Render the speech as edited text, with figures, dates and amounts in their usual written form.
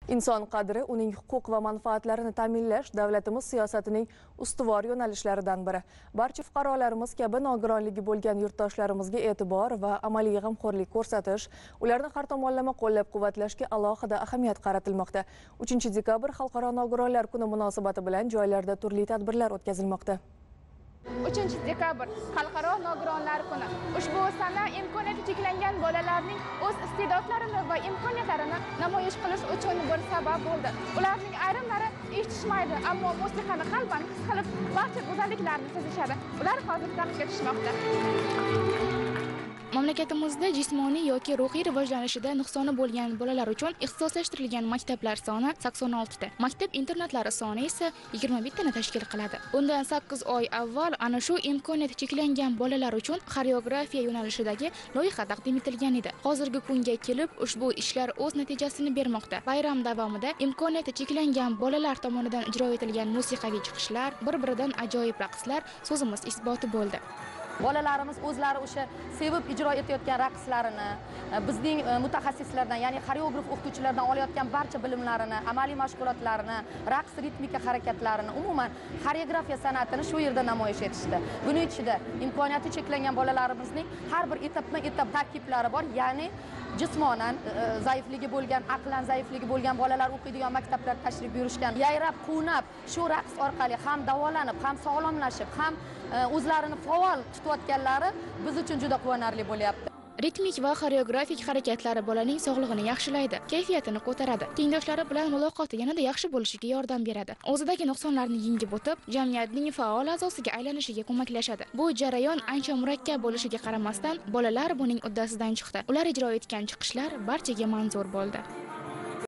Inson qadri, uning huquq va manfaatlarini ta'minlash davlatimiz siyosatining ustuvor yo'nalishlaridan biri. Barcha fuqarolarimiz kabi nogironligi bo'lgan yurtdoshlarimizga e'tibor va amaliy g'amxo'rlik ko'rsatish, ularni har tomonlama qo'llab-quvvatlashga alohida ahamiyat qaratilmoqda. 3-dekabr Xalqaro nogironlar kuni munosabati bilan joylarda turli tadbirlar o'tkazilmoqda. 3-dekabr Xalqaro nogironlar kuni. Ushbu sana imkoniyati cheklangan bolalarning o'z iste'dodlarini va imkoniyatlarini namoyish qilish uchun bir sabab bo'ldi. Ularning ayrimlari eshitishmaydi, ammo musiqani qalban his qilib, barcha go'zalliklarni sezishadi. Ular hozir taqdirga tushmoqda. Mamlakatimizda jismoniy yoki ruhiy rivojlanishida nuqsoni bo'lgan bolalar uchun ixtisoslashtirilgan maktablar soni 86 ta. Maktab internatlari soni esa 21 tani tashkil qiladi. Bundan 8 oy avval ana shu imkoniyati cheklangan bolalar uchun xoreografiya yo'nalishidagi loyiha taqdim etilgan edi. Hozirgi kunga kelib ushbu ishlar o'z natijasini bermoqda. Bayram davomida imkoniyati cheklangan bolalar tomonidan ijro etilgan musiqiy chiqishlar, bir-biridan ajoyib raqslar so'zimiz isboti bo'ldi. Bolalarimiz o'zlari o'sha sevib ijro etayotgan raqslarini, bizning mutaxassislardan, ya'ni xoreograf o'qituvchilardan olayotgan barcha bilimlarini, amaliy mashg'ulotlarini, raqs ritmika harakatlarini, umuman xoreografiya san'atini shu yerda namoyish etishdi. Buning ichida imkoniyati cheklangan bolalarimizning har bir etapma-etap tarkiblari bor, ya'ni jismonan zaifligi bo'lgan, aqlan zaifligi bo'lgan bolalar o'qiydigan maktablarga tashrif buyurishgan, yayrab, quvnab, shu raqs orqali ham davolanib, ham sog'lomlashib, ham o'zlarini faol tutayotganlari biz uchun juda quvonarli bo'lyapti. Ritmik va xoreografik harakatlari bolaning sog'lig'ini yaxshilaydi, kayfiyatini ko'taradi, tengdoshlari bilan muloqoti yanada yaxshi bo'lishiga yordam beradi. O'zidagi nuqsonlarni yengib o'tib, jamiyatning faol a'zosiga aylanishiga ko'maklashadi. Bu jarayon ancha murakkab bo'lishiga qaramasdan, bolalar buning uddasidan chiqdi. Ular ijro etgan chiqishlar barchaga manzur bo'ldi.